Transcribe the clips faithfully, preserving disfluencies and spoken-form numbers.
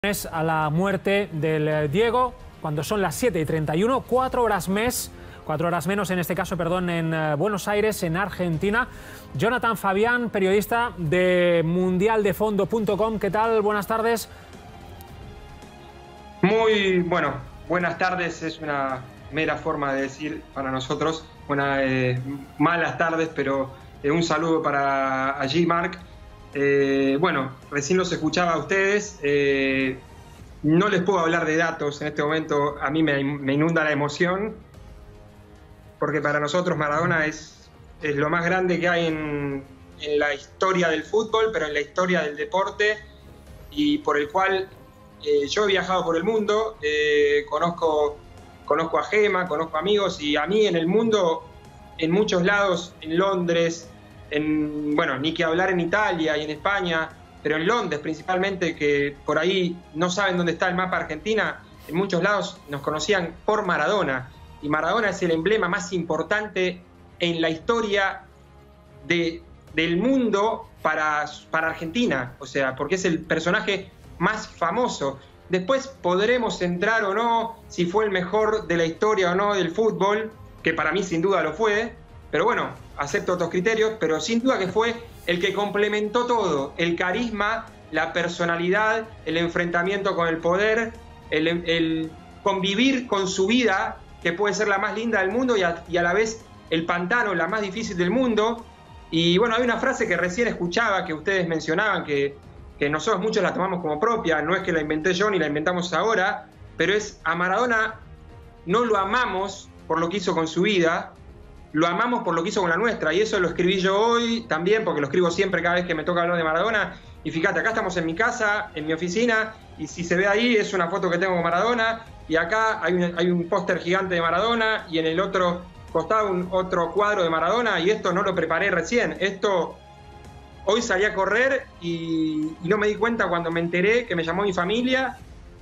A la muerte del Diego, cuando son las siete y treinta y uno, cuatro horas mes, cuatro horas menos en este caso, perdón, en Buenos Aires, en Argentina. Jonathan Fabián, periodista de mundial de fondo punto com. ¿Qué tal? Buenas tardes. Muy bueno, buenas tardes es una mera forma de decir para nosotros. Buenas, eh, malas tardes, pero eh, un saludo para allí, Marc. Eh, bueno, recién los escuchaba a ustedes, eh, no les puedo hablar de datos en este momento, a mí me, me inunda la emoción, porque para nosotros Maradona es, es lo más grande que hay en, en la historia del fútbol, pero en la historia del deporte, y por el cual eh, yo he viajado por el mundo, eh, conozco, conozco a Gema, conozco amigos, y a mí en el mundo, en muchos lados, en Londres, En, bueno, ni que hablar en Italia y en España, pero en Londres principalmente, que por ahí no saben dónde está el mapa Argentina, en muchos lados nos conocían por Maradona, y Maradona es el emblema más importante en la historia de, del mundo para, para Argentina, o sea, porque es el personaje más famoso. Después podremos entrar o no si fue el mejor de la historia o no del fútbol, que para mí sin duda lo fue, pero bueno, acepto otros criterios, pero sin duda que fue el que complementó todo, el carisma, la personalidad, el enfrentamiento con el poder, el, el convivir con su vida, que puede ser la más linda del mundo y a, y a la vez el pantano, la más difícil del mundo. Y bueno, hay una frase que recién escuchaba, que ustedes mencionaban, que, que nosotros muchos la tomamos como propia, no es que la inventé yo ni la inventamos ahora, pero es a Maradona no lo amamos por lo que hizo con su vida, lo amamos por lo que hizo con la nuestra, y eso lo escribí yo hoy también, porque lo escribo siempre cada vez que me toca hablar de Maradona. Y fíjate, acá estamos en mi casa, en mi oficina, y si se ve ahí es una foto que tengo con Maradona, y acá hay un, hay un póster gigante de Maradona, y en el otro costado un otro cuadro de Maradona, y esto no lo preparé recién, esto hoy salí a correr y, y no me di cuenta cuando me enteré que me llamó mi familia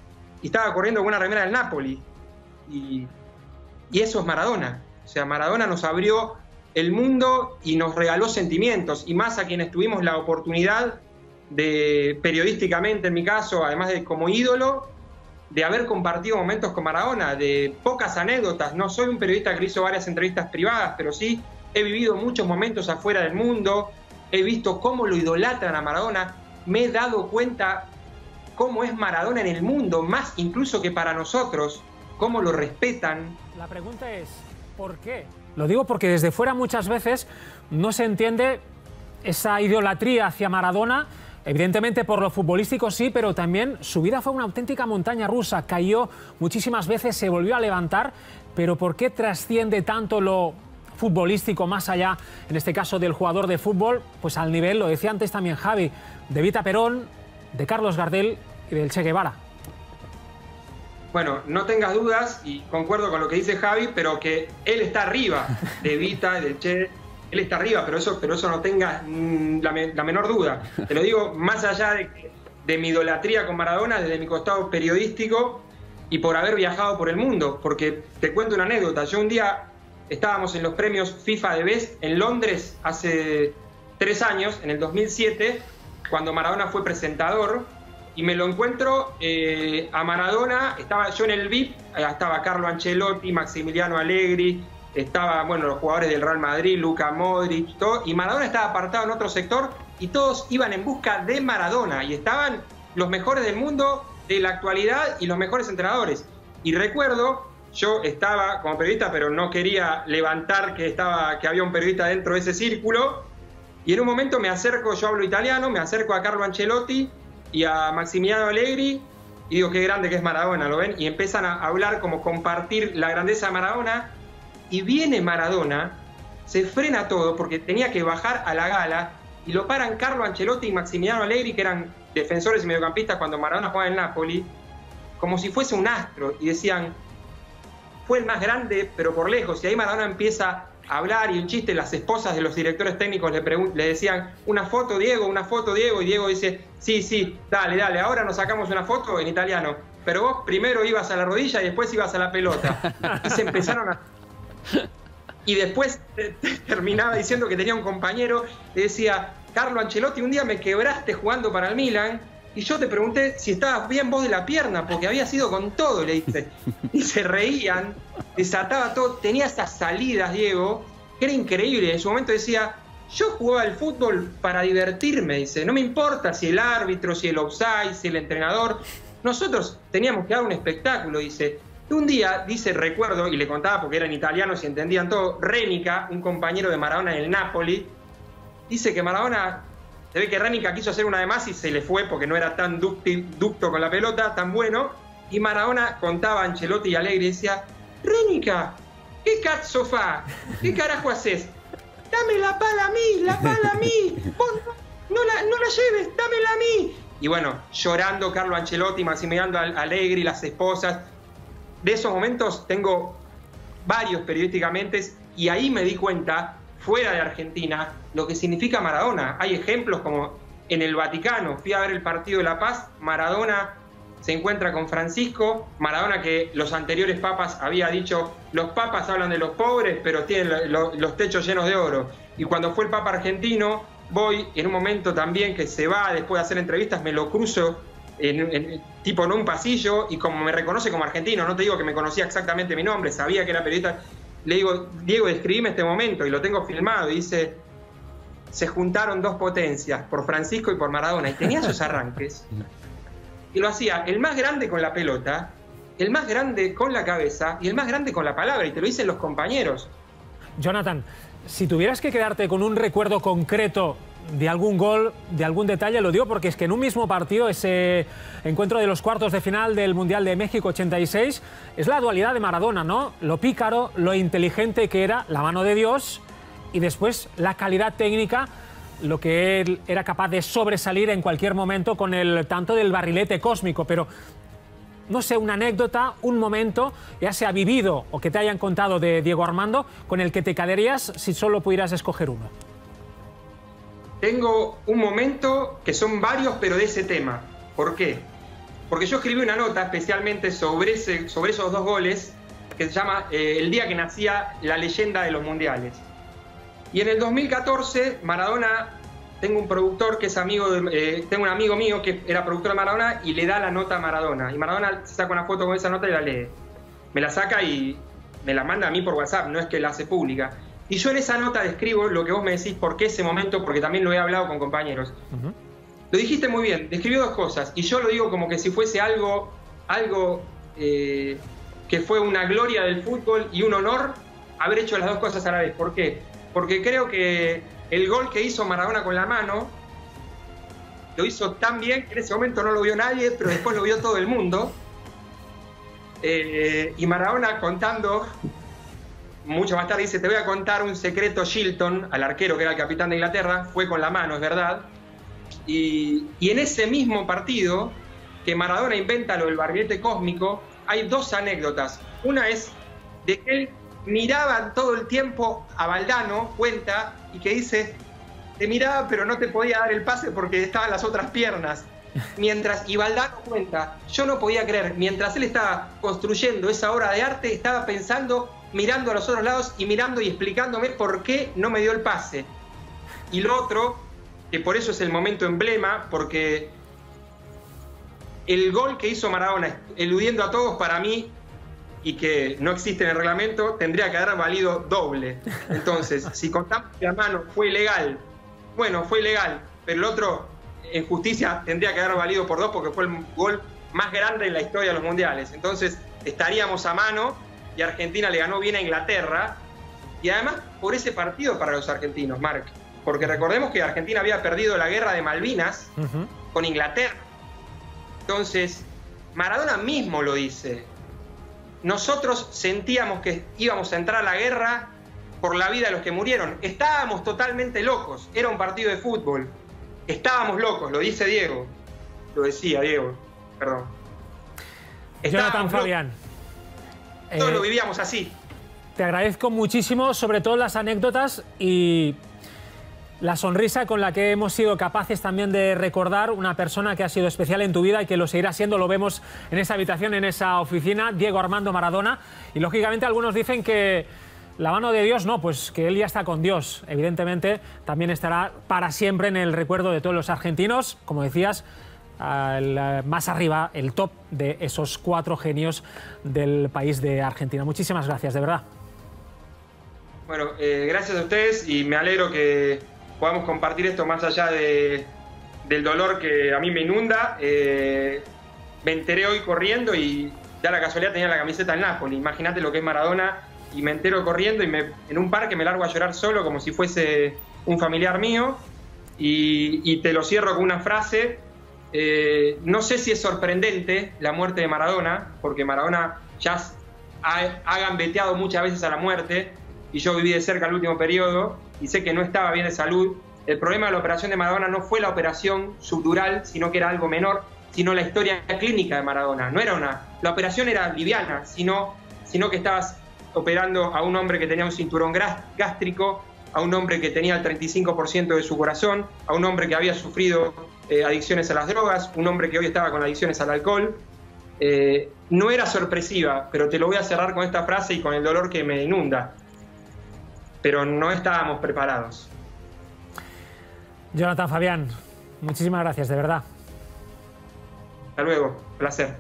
y estaba corriendo con una remera del Napoli, y, y eso es Maradona. O sea, Maradona nos abrió el mundo y nos regaló sentimientos, y más a quienes tuvimos la oportunidad de, periodísticamente en mi caso, además de como ídolo, de haber compartido momentos con Maradona, de pocas anécdotas. No soy un periodista que hizo varias entrevistas privadas, pero sí he vivido muchos momentos afuera del mundo, he visto cómo lo idolatran a Maradona, me he dado cuenta cómo es Maradona en el mundo, más incluso que para nosotros, cómo lo respetan. La pregunta es, ¿por qué? Lo digo porque desde fuera muchas veces no se entiende esa idolatría hacia Maradona, evidentemente por lo futbolístico sí, pero también su vida fue una auténtica montaña rusa, cayó muchísimas veces, se volvió a levantar, pero ¿por qué trasciende tanto lo futbolístico más allá, en este caso del jugador de fútbol, pues al nivel, lo decía antes también Javi, de Evita Perón, de Carlos Gardel y del Che Guevara? Bueno, no tengas dudas, y concuerdo con lo que dice Javi, pero que él está arriba de Evita, de Che, él está arriba, pero eso, pero eso no tengas mm, la, la menor duda. Te lo digo más allá de, de mi idolatría con Maradona, desde mi costado periodístico y por haber viajado por el mundo, porque te cuento una anécdota. Yo un día estábamos en los premios FIFA de Best en Londres hace tres años, en el dos mil siete, cuando Maradona fue presentador, y me lo encuentro eh, a Maradona. Estaba yo en el V I P, estaba Carlo Ancelotti, Maximiliano Allegri, estaba, bueno, los jugadores del Real Madrid, Luka Modric, todo, y Maradona estaba apartado en otro sector, y todos iban en busca de Maradona, y estaban los mejores del mundo de la actualidad y los mejores entrenadores. Y recuerdo, yo estaba como periodista, pero no quería levantar que, estaba, que había un periodista dentro de ese círculo, y en un momento me acerco, yo hablo italiano, me acerco a Carlo Ancelotti y a Maximiliano Allegri, y digo, qué grande que es Maradona, ¿lo ven? Y empiezan a hablar, como compartir la grandeza de Maradona, y viene Maradona, se frena todo, porque tenía que bajar a la gala, y lo paran Carlo Ancelotti y Maximiliano Allegri, que eran defensores y mediocampistas cuando Maradona jugaba en Napoli, como si fuese un astro, y decían, fue el más grande, pero por lejos. Y ahí Maradona empieza a hablar, y un chiste, las esposas de los directores técnicos le, le decían, una foto Diego, una foto Diego, y Diego dice, sí, sí, dale, dale, ahora nos sacamos una foto en italiano, pero vos primero ibas a la rodilla y después ibas a la pelota. Y se empezaron a... Y después terminaba diciendo que tenía un compañero, le decía, Carlo Ancelotti, un día me quebraste jugando para el Milan, y yo te pregunté si estabas bien vos de la pierna, porque había sido con todo, le dice. Y se reían, desataba todo, tenía esas salidas, Diego, que era increíble. En su momento decía, yo jugaba al fútbol para divertirme, dice, no me importa si el árbitro, si el offside, si el entrenador, nosotros teníamos que dar un espectáculo, dice. Y un día, dice, recuerdo, y le contaba porque eran italianos y entendían todo, Rénica, un compañero de Maradona en el Napoli, dice que Maradona, se ve que Rénica quiso hacer una de más y se le fue porque no era tan ducti, ducto con la pelota, tan bueno, y Maradona contaba a Ancelotti y Allegri y decía, Rénica, ¿qué cazzo fa? ¿Qué carajo haces? Dame la pala a mí, la pala a mí, vos no, no, la, no la lleves, dámela a mí. Y bueno, llorando Carlo Ancelotti, Massimiliano Allegri, las esposas. De esos momentos tengo varios periodísticamente y ahí me di cuenta, fuera de Argentina, lo que significa Maradona. Hay ejemplos como en el Vaticano, fui a ver el partido de la paz, Maradona se encuentra con Francisco, Maradona que los anteriores papas había dicho, los papas hablan de los pobres, pero tienen lo, los techos llenos de oro. Y cuando fue el papa argentino, voy en un momento también que se va después de hacer entrevistas, me lo cruzo, En, en, tipo en un pasillo, y como me reconoce como argentino, no te digo que me conocía exactamente mi nombre, sabía que era periodista, le digo, Diego, describime este momento, y lo tengo filmado, y dice, se juntaron dos potencias, por Francisco y por Maradona, y tenía esos arranques, y lo hacía el más grande con la pelota, el más grande con la cabeza, y el más grande con la palabra, y te lo dicen los compañeros. Jonathan, si tuvieras que quedarte con un recuerdo concreto de algún gol, de algún detalle, lo digo porque es que en un mismo partido, ese encuentro de los cuartos de final del Mundial de México ochenta y seis, es la dualidad de Maradona, ¿no? Lo pícaro, lo inteligente que era, la mano de Dios, y después la calidad técnica, lo que él era capaz de sobresalir en cualquier momento con el tanto del barrilete cósmico. Pero no sé, una anécdota, un momento, ya sea vivido o que te hayan contado de Diego Armando, con el que te quedarías si solo pudieras escoger uno. Tengo un momento que son varios, pero de ese tema. ¿Por qué? Porque yo escribí una nota especialmente sobre, ese, sobre esos dos goles que se llama eh, El día que nacía la leyenda de los mundiales. Y en el dos mil catorce, Maradona, tengo un productor que es amigo, de, eh, tengo un amigo mío que era productor de Maradona y le da la nota a Maradona. Y Maradona se saca una foto con esa nota y la lee. Me la saca y me la manda a mí por WhatsApp, no es que la hace pública. Y yo en esa nota describo lo que vos me decís, por qué ese momento, porque también lo he hablado con compañeros. Uh-huh. Lo dijiste muy bien, describió dos cosas, y yo lo digo como que si fuese algo, algo eh, que fue una gloria del fútbol y un honor haber hecho las dos cosas a la vez. ¿Por qué? Porque creo que el gol que hizo Maradona con la mano, lo hizo tan bien que en ese momento no lo vio nadie, pero después lo vio todo el mundo. Eh, y Maradona contando... Mucho más tarde dice, te voy a contar un secreto, Shilton, al arquero que era el capitán de Inglaterra, fue con la mano, es verdad. Y, y en ese mismo partido, que Maradona inventa lo del barrilete cósmico, hay dos anécdotas. Una es de que él miraba todo el tiempo a Valdano, cuenta, y que dice, te miraba pero no te podía dar el pase porque estaban las otras piernas. Mientras, y Valdano cuenta, yo no podía creer, mientras él estaba construyendo esa obra de arte, estaba pensando... mirando a los otros lados y mirando y explicándome por qué no me dio el pase. Y lo otro, que por eso es el momento emblema, porque el gol que hizo Maradona, eludiendo a todos, para mí, y que no existe en el reglamento, tendría que haber valido doble. Entonces, si contamos que la mano fue ilegal, bueno, fue ilegal, pero el otro, en justicia, tendría que haber valido por dos, porque fue el gol más grande en la historia de los mundiales. Entonces, estaríamos a mano, y Argentina le ganó bien a Inglaterra, y además por ese partido para los argentinos, Marc, porque recordemos que Argentina había perdido la guerra de Malvinas uh-huh. con Inglaterra. Entonces, Maradona mismo lo dice, nosotros sentíamos que íbamos a entrar a la guerra por la vida de los que murieron, estábamos totalmente locos, era un partido de fútbol, estábamos locos, lo dice Diego, lo decía Diego, perdón. Jonathan Fabián. Todos eh, lo vivíamos así. Te agradezco muchísimo, sobre todo las anécdotas y la sonrisa con la que hemos sido capaces también de recordar una persona que ha sido especial en tu vida y que lo seguirá siendo. Lo vemos en esa habitación, en esa oficina, Diego Armando Maradona. Y lógicamente algunos dicen que la mano de Dios no, pues que él ya está con Dios. Evidentemente también estará para siempre en el recuerdo de todos los argentinos, como decías, al, más arriba, el top de esos cuatro genios del país de Argentina. Muchísimas gracias, de verdad. Bueno, eh, gracias a ustedes y me alegro que podamos compartir esto más allá de, del dolor que a mí me inunda. Eh, me enteré hoy corriendo y ya la casualidad tenía la camiseta del Napoli. Imagínate lo que es Maradona y me entero corriendo y me, en un parque me largo a llorar solo como si fuese un familiar mío. Y, y te lo cierro con una frase. Eh, no sé si es sorprendente la muerte de Maradona, porque Maradona ya ha, ha gambeteado muchas veces a la muerte. Y yo viví de cerca el último periodo y sé que no estaba bien de salud. El problema de la operación de Maradona no fue la operación subdural, sino que era algo menor, sino la historia clínica de Maradona. No era una, la operación era liviana, sino, sino que estabas operando a un hombre que tenía un cinturón gástrico, a un hombre que tenía el treinta y cinco por ciento de su corazón, a un hombre que había sufrido eh, adicciones a las drogas, un hombre que hoy estaba con adicciones al alcohol. Eh, no era sorpresiva, pero te lo voy a cerrar con esta frase y con el dolor que me inunda. Pero no estábamos preparados. Jonathan Fabián, muchísimas gracias, de verdad. Hasta luego, placer.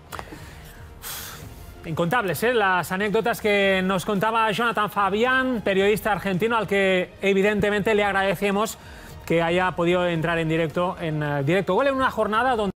Incontables, ¿eh? Las anécdotas que nos contaba Jonathan Fabián, periodista argentino, al que evidentemente le agradecemos que haya podido entrar en directo en uh, Directo Gol en una jornada donde